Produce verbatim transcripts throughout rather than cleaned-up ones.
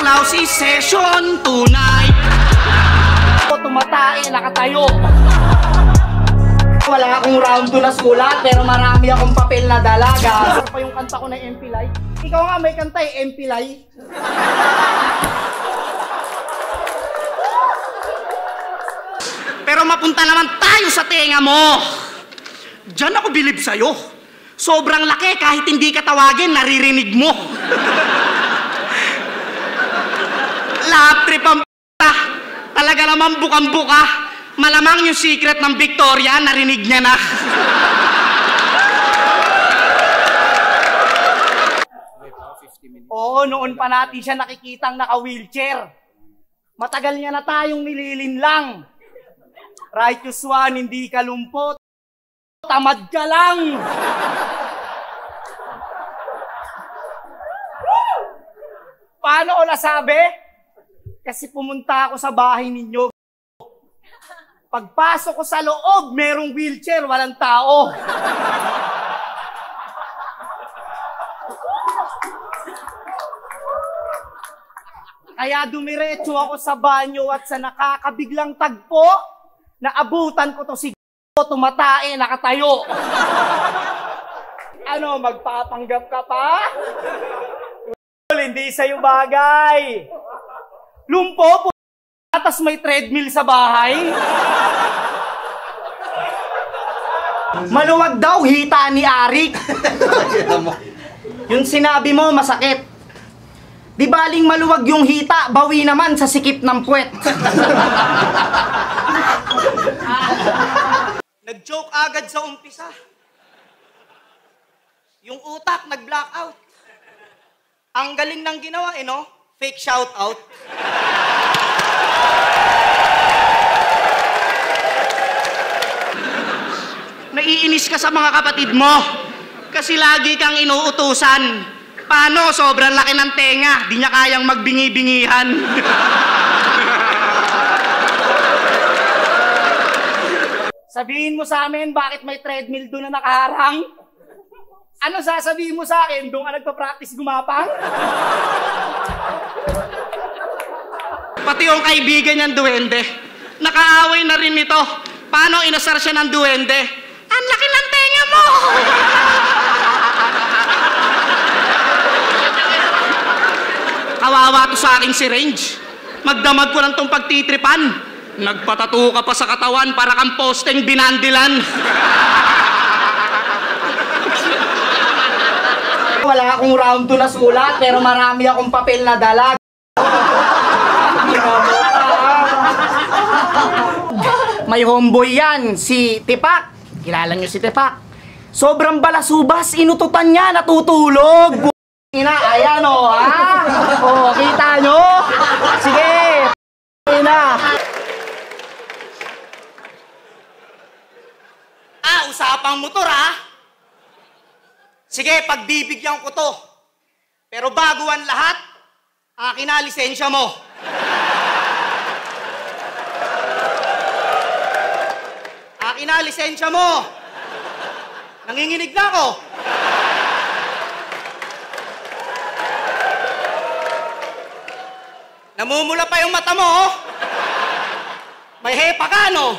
Baklaw si session tonight. Tumatay, nakatayo. Wala akong round two na sulat, pero marami akong papel na dalaga. Ano pa yung kanta ko na M P Lai? Ikaw nga may kanta eh, M P Lai. Pero mapunta naman tayo sa tenga mo. Diyan ako bilib sa'yo. Sobrang laki, kahit hindi ka tawagin, naririnig mo. Lap trip ang p***a. Talaga naman bukang-buka. Malamang yung secret ng Victoria, narinig niya na. Oo, noon pa natin siya nakikitang naka-wheelchair. Matagal niya na tayong nililinlang. Righteous one, hindi ka lumpot. Tamad ka lang. Paano ko nasabi? Kasi pumunta ako sa bahay ninyo. Pagpasok ko sa loob, merong wheelchair, walang tao. Kaya dumiretso ako sa banyo at sa nakakabiglang tagpo, naabutan ko to si tumatae, nakatayo. Ano, magpapanggap ka pa? Hindi sa'yo bagay. Lumpo po, atas may treadmill sa bahay. Maluwag daw, hita ni Arik. Yung sinabi mo, masakit. Di baling maluwag yung hita, bawi naman sa sikip ng puwet. Nag-joke agad sa umpisa. Yung utak nag-blackout. Ang galing ng ginawa eh, no? Fake shoutout. Naiinis ka sa mga kapatid mo. Kasi lagi kang inuutusan. Paano? Sobrang laki ng tenga. Di niya kayang magbingi-bingihan. Sabihin mo sa amin, bakit may treadmill doon na nakaharang? Ano sasabihin mo sa akin? Doon ka nagpa-practice gumapang? Pati yung kaibigan niyang duwende. Nakaaway na rin ito. Paano inasar siya ng duwende? Ang laki ng tenga mo! Kawawa to sa akin si Range. Magdamag ko lang tong pagtitripan. Nagpatato ka pa sa katawan para kang posteng binandilan. Wala akong round two na sulat, pero marami akong papel na dalag. May homeboy yan, si Tipak. Kilala niyo si Tipak. Sobrang balasubas, inututan niya, natutulog. Ina, ayan o, ha? O, kita nyo? Sige, ina. Ah, usapang motor, ha? Sige, pagbibigyan ko to. Pero bago ang lahat, akin na lisensya mo. Akin na lisensya mo. Nanginginig na ako. Namumula pa yung mata mo, oh. May hepa ka, no?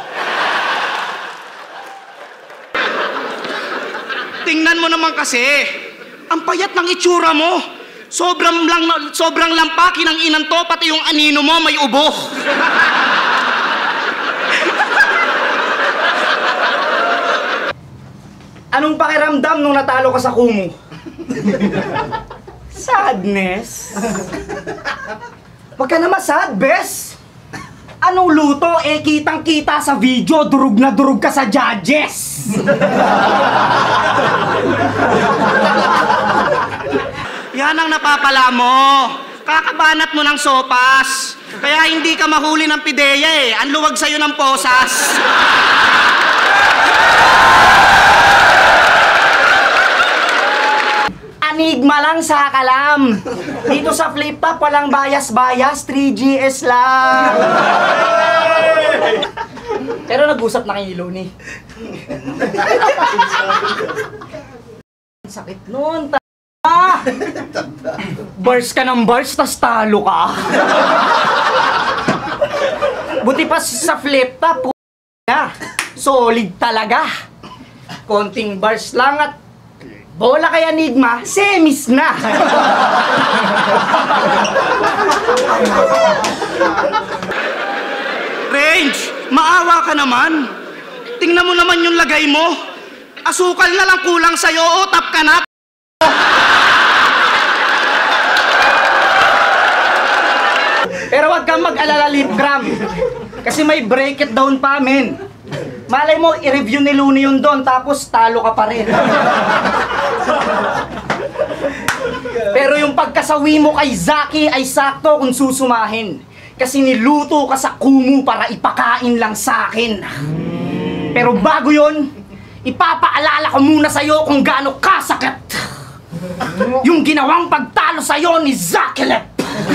Tingnan mo naman kasi, ang payat ng itsura mo. Sobrang lang, sobrang lampaki ng inan to, pati yung anino mo may ubo. Anong pakiramdam nung natalo ka sa Kumu? Sadness? Huwag ka naman sad, bes. Anong luto? Eh, kitang-kita sa video, durug na durug ka sa judges. Yan ang napapala mo. Kakabanat mo ng sopas. Kaya hindi ka mahuli ng pideya eh. Ang luwag sa'yo ng posas. Anigma lang sa kalam. Dito sa flip top, walang bias-bias, three G S lang. Pero nag-usap na kay Iloni. Sakit nun, ta***. Bars ka ng bars, tas talo ka. Buti pa sa flip top, p*** na. Solid talaga. Konting bars lang at bola kay Enigma, semis na. Range, maawa ka naman. Tingnan mo naman yung lagay mo. Asukal na lang kulang sa'yo, o tap ka na. Pero wag kang mag-alala, Lipgram. Kasi may break it down pa, men. Malay mo, i-review ni Looney yun doon, tapos talo ka pa rin. Pero yung pagkasawi mo kay Zaki ay sakto kung susumahin. Kasi niluto ka sa kumu para ipakain lang sa akin. Pero bago yon, ipapaalala ko muna sa'yo kung gaano kasakit yung ginawang pagtalo sa'yo ni Zaki Lep.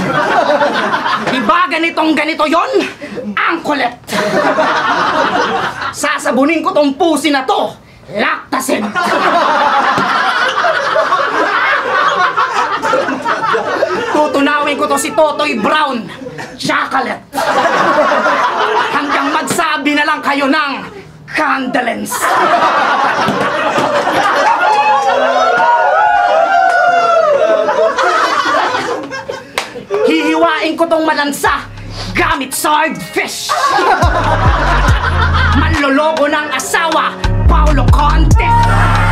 Diba ganitong ganito yon? Ang kulit. Sasabunin ko tong pusi na to. Lactacid. Tutunawin ko to si Totoy Brown. Chocolate. Hanggang magsabi na lang kayo ng condolence. Hihiwain ko tong malansa gamit swordfish. Manloloko ng asawa, Paulo Conte.